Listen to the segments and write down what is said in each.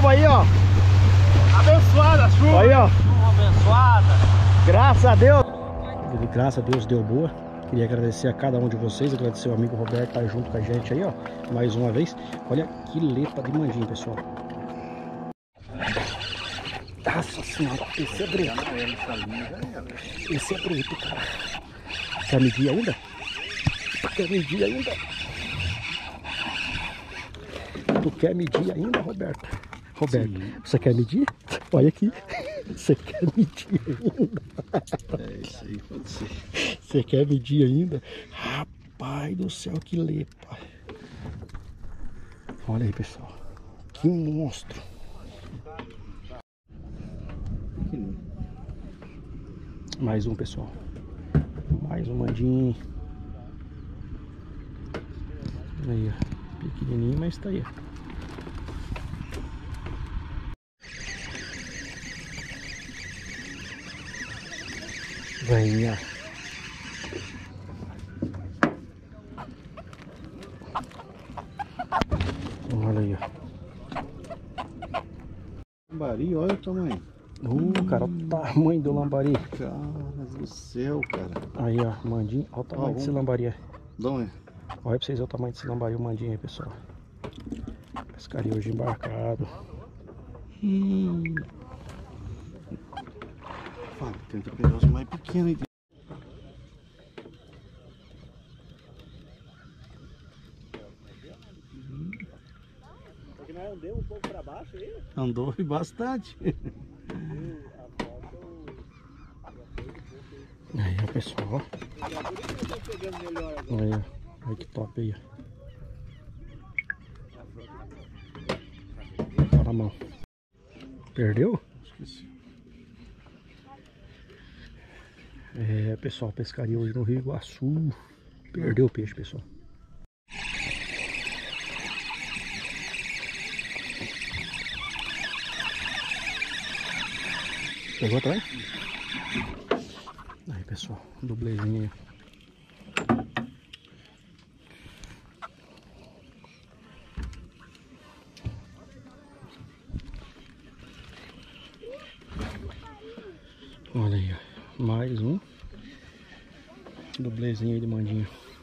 chuva aí, ó. Abençoada chuva. Aí, ó. Chuva abençoada. Graças a Deus. Graças a Deus deu boa. Queria agradecer a cada um de vocês, agradecer o amigo Roberto que tá junto com a gente aí, ó. Mais uma vez. Olha que lepa de manjinho, pessoal. Nossa senhora, esse é preto. Esse é preto, cara. Quer medir ainda? Quer medir ainda? Tu quer medir ainda, Roberto? Roberto, sim. Você quer medir? Olha aqui. Você quer medir ainda? É isso aí, pode ser. Você quer medir ainda? Rapaz do céu, que lepa. Olha aí, pessoal. Que monstro. Mais um, pessoal. Mais um mandinho. Aí, ó. Pequenininho, mas tá aí. Venha. Olha aí, ó. Lambari, olha o tamanho. Cara, olha o tamanho do lambari. Cara do céu, cara. Aí, ó, mandinho. Olha o tamanho desse lambari aí. Não. Olha pra vocês ver o tamanho desse lambari, o mandinho aí, pessoal. Pescaria hoje embarcado. Fala, tenta pegar os mais pequenos aí. Porque nós andamos um pouco pra baixo aí? Andou bastante. Aí, ó, pessoal. Aí, ó. Olha que top aí, ó. Tá na mão. Perdeu? Esqueci. É, pessoal, pescaria hoje no Rio Iguaçu. Perdeu o peixe, pessoal. Pegou também? Aí, pessoal, dublezinho aí. Olha aí, ó. Mais um dublezinho aí de mandinho.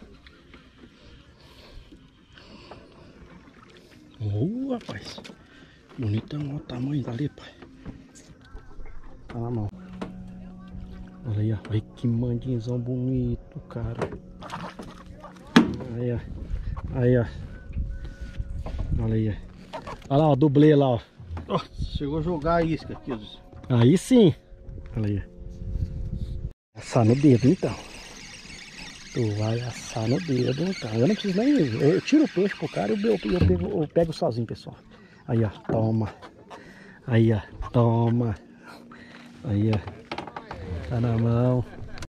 Rapaz, bonitão, olha o tamanho da lepa. Tá na mão. Olha aí, ó. Olha que mandinzão bonito, cara. Aí, ó. Aí, ó. Olha aí, ó. Olha lá, ó, dublê lá, ó. Nossa, chegou a jogar a isca aqui. Aí sim. Olha aí. Assar no dedo, então. Tu vai assar no dedo, então. Eu não preciso nem... Eu tiro o peixe pro cara e eu pego sozinho, pessoal. Aí, ó. Toma. Aí, ó. Toma. Aí, ó. Tá na mão.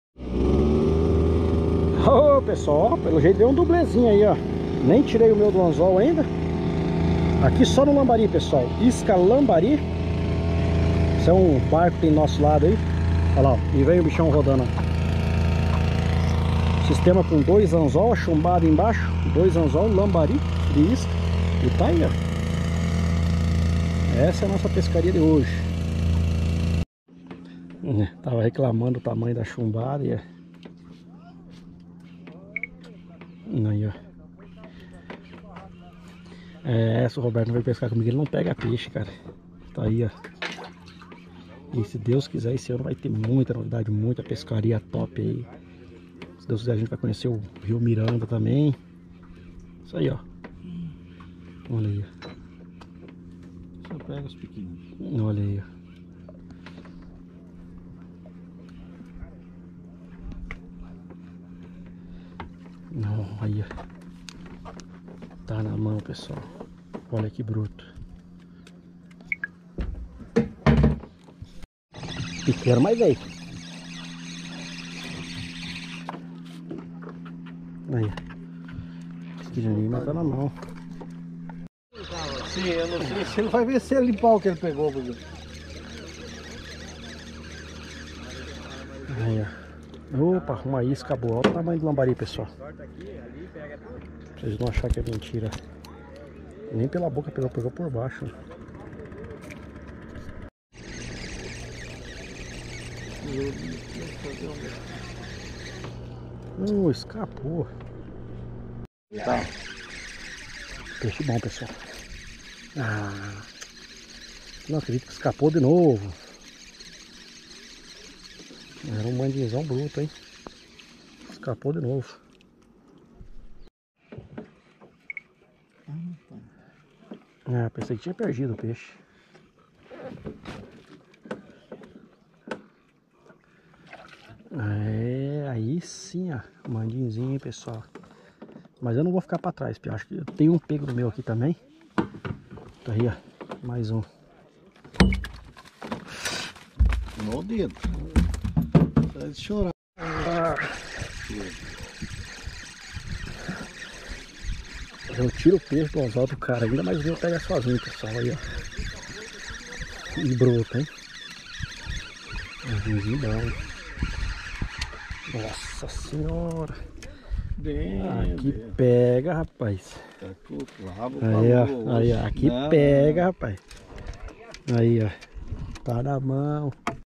Ô, pessoal, ó, pelo jeito deu um dublezinho aí, ó. Nem tirei o meu do anzol ainda. Aqui só no lambari, pessoal. Isca lambari. Esse é um barco que tem do nosso lado aí. Olha lá, ó. E vem o bichão rodando, ó. Sistema com 2 anzol, chumbado embaixo. 2 anzol, lambari de isca. E tá aí, ó. Essa é a nossa pescaria de hoje. Tava reclamando do tamanho da chumbada e aí, ó. Se o Roberto não veio pescar comigo, ele não pega peixe, cara. Tá aí, ó. E se Deus quiser, esse ano vai ter muita novidade, muita pescaria top aí. Se Deus quiser, a gente vai conhecer o Rio Miranda também. Isso aí, ó. Olha aí, ó. Só pega os pequenos. Olha aí, ó. Não, aí, ó. Tá na mão, pessoal. Olha que bruto. Pequeno, mas veio. Aí. Pequenininho, mas tá na mão. Sim, eu não sei se ele vai ver se ele limpar o que ele pegou. Porque... Aí, ó. Opa, uma isca boa. Olha o tamanho do lambari, pessoal. Pra vocês não acharem que é mentira. Nem pela boca pegou, pegou por baixo. Escapou. Tá. Peixe bom, pessoal. Ah, não acredito que escapou de novo. Era um mandinzão bruto, hein? Escapou de novo. Ah, pensei que tinha perdido o peixe. É, aí sim, ó. Mandinzinho, hein, pessoal. Mas eu não vou ficar pra trás, porque eu acho que eu tenho um pego no meu aqui também. Tá aí, ó. Mais um. No dedo. Sai de chorar. Eu tiro o peixe do anzol do cara ainda, mas o meu pega sozinho, pessoal. Aí, ó. E brota, hein? Mandinzinho bom. Nossa senhora. Aqui pega, rapaz. Tá com o rabo. Aí, ó. Aí, ó. Aqui pega, rapaz. Aí, ó. Tá na mão.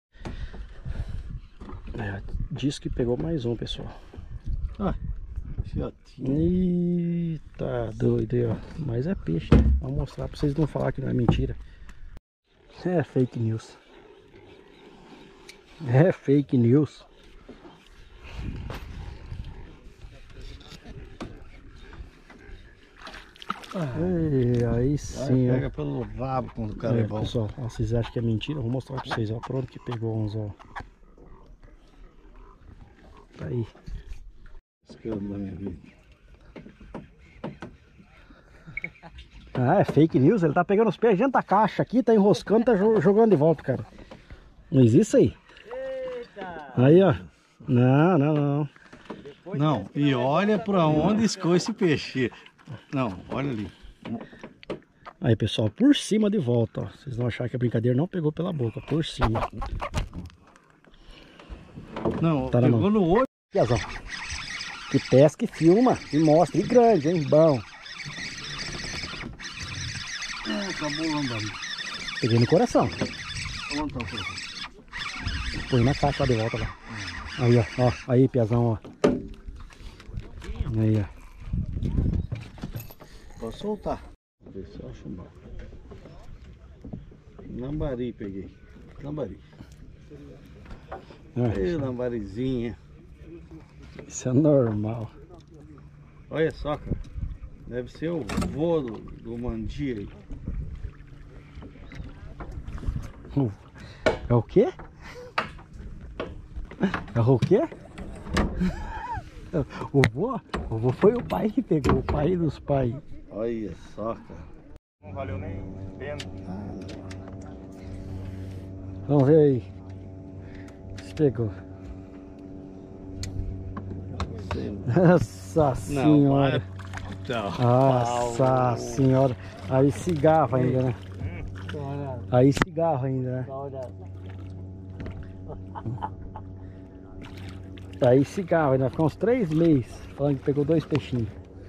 É, diz que pegou mais um, pessoal. Ah, fiotinho. Eita, doido aí, ó. Mas é peixe, né? Vou mostrar pra vocês não falar que não é mentira. É fake news. É fake news. Ei, aí sim, Pega ó. pelo rabo quando o cara é bom. Pessoal, ó, vocês acham que é mentira? Eu vou mostrar pra vocês, ó. Pronto que pegou uns, ó. Tá aí. Escravo da minha vida. Ah, é fake news? Ele tá pegando os pés dentro da caixa aqui, tá enroscando, tá jogando de volta, cara. Não existe isso aí. Eita! Aí, ó. Não, não, não. Não, e olha pra onde escoa esse peixe. Não, olha ali. Aí, pessoal, por cima de volta, ó. Vocês vão achar que a brincadeira não pegou pela boca, por cima. Não, Tá na pegou mão. no olho. Piazão. Que pesca e filma e mostra. E grande, hein? Bom. Acabou o lambari. Peguei no coração. Onde tá o coração? Põe na caixa lá de volta lá. Aí, ó. Aí, Piazão, ó. Aí, ó. Pode soltar. Vê se eu acho mal. Lambari peguei. Lambari. Ei, lambarizinha. Isso é normal. Olha só, cara. Deve ser o vô do mandi aí. É o quê? É o quê? O vô foi o pai que pegou, o pai dos pais. Olha só, cara. Não valeu nem pena. Vamos ver aí. Se pegou. Nossa senhora. Nossa senhora. Aí cigarro ainda, né? Aí cigarro ainda, né? Aí cigarro ainda. Ficou uns 3 meses falando que pegou 2 peixinhos.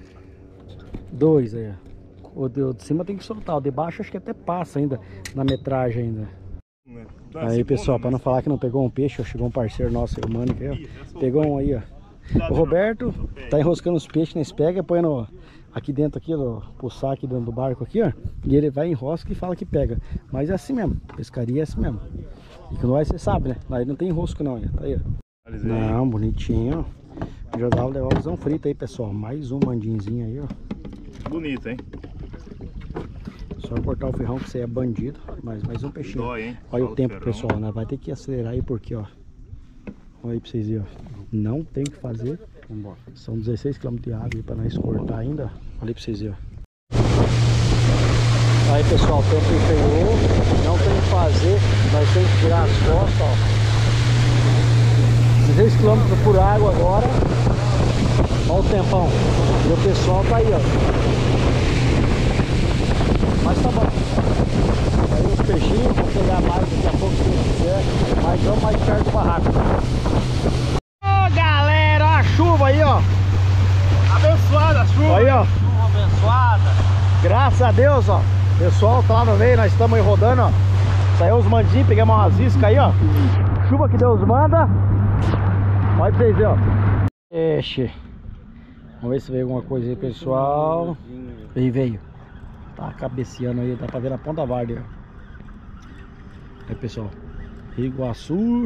2 aí, ó. O de cima tem que soltar. O de baixo acho que até passa ainda na metragem ainda. Aí, pessoal, para não falar que não pegou um peixe, ó, chegou um parceiro nosso, o Mônica, aí, ó. Pegou um aí, ó. O Roberto tá enroscando os peixes nesse pega, põe no, aqui dentro, aqui, pro saque do barco aqui, ó. E ele vai, enrosca e fala que pega. Mas é assim mesmo, pescaria é assim mesmo. E que nós, você sabe, né? Aí não tem enrosco não, ó. Tá aí, ó. Não, bonitinho, ó. Jogar o leózão frito aí, pessoal. Mais um mandinzinho aí, ó. Bonito, hein? Só cortar o ferrão que você é bandido. Mais um peixinho. Dói, hein? Olha Só o tempo, ferrão. pessoal, né? Vai ter que acelerar aí porque, ó. Olha aí pra vocês verem, ó. Não tem o que fazer. Vambora. São 16 km de água aí pra nós cortar ainda. Olha aí pra vocês verem, ó. Aí, pessoal, o tempo pegou. Não tem o que fazer. Nós temos que virar as costas, ó. 16 km por água agora. Olha o tempão. E o pessoal tá aí, ó. Mas tá bom. Aí os peixinhos, vou pegar mais daqui a pouco se Deus quiser. Mas vamos mais perto do barraco. Ô galera, olha a chuva aí, ó. Abençoada a chuva. Aí, ó. Chuva abençoada. Graças a Deus, ó. Pessoal, tá lá no meio, nós estamos aí rodando, ó. Saiu os mandinhos, pegamos umas iscas aí, ó. chuva que Deus manda. Olha pra vocês verem, ó. Peixe. Vamos ver se veio alguma coisa aí, pessoal. Veio. Tá cabeceando aí, dá pra ver na ponta verde, ó. Aí, pessoal. Iguaçu.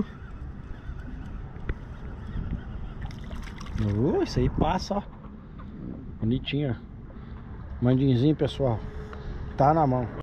Isso aí passa, ó. Bonitinho, ó. Mandinzinho, pessoal. Tá na mão.